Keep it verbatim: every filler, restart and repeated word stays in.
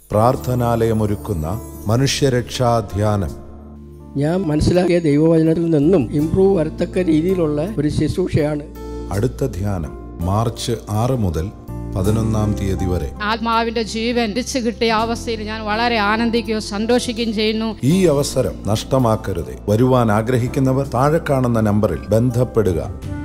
പ്രാർത്ഥനാലയമൊരുക്കുന്ന മനുഷ്യരക്ഷാധ്യാനം. ഞാൻ മനസ്സിലാക്കിയ ദൈവവചനത്തിൽ നിന്നും ഇംപ്രൂവ് വരത്തക്ക രീതിയിലുള്ള ഒരു ശുശ്രൂഷയാണ്. അടുത്ത ധ്യാനം മാർച്ച് ആറ് മുതൽ പതിനൊന്നാം തീയതി വരെ. ആത്മാവിന്റെ ജീവൻ തിരിച്ചു കിട്ടിയ അവസ്ഥയിൽ ഞാൻ വളരെ ആനന്ദിക്കുകയും സന്തോഷിക്കുകയും ചെയ്യുന്നു. ഈ അവസരം നഷ്ടമാക്കരുതേ. വരുവാൻ ആഗ്രഹിക്കുന്നവർ താഴെ കാണുന്ന നമ്പറിൽ ബന്ധപ്പെടുക.